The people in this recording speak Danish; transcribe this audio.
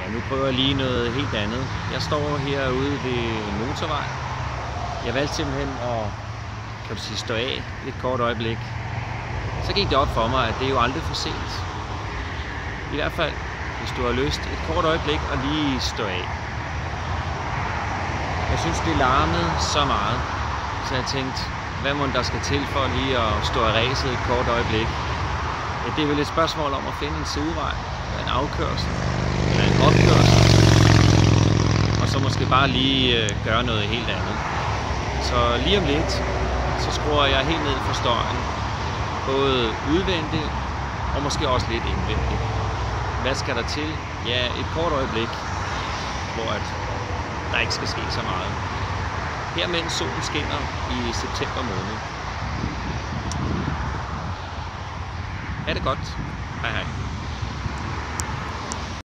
Ja, nu prøver jeg lige noget helt andet. Jeg står herude ved en motorvej. Jeg valgte simpelthen at stå af et kort øjeblik. Så gik det op for mig, at det er jo aldrig for sent. I hvert fald, hvis du har lyst, et kort øjeblik og lige stå af. Jeg synes, det larmede så meget, så jeg tænkte, hvad må der skal til for lige at stå af ræset et kort øjeblik? Ja, det er vel et spørgsmål om at finde en sidevej, eller en afkørsel, eller en opkørsel, og så måske bare lige gøre noget helt andet. Så lige om lidt, så skruer jeg helt ned for støjen, både udvendigt og måske også lidt indvendigt. Hvad skal der til? Ja, et kort øjeblik, hvor der ikke skal ske så meget. Her mens solen skinner i september måned. Ha' det godt. Hej hej.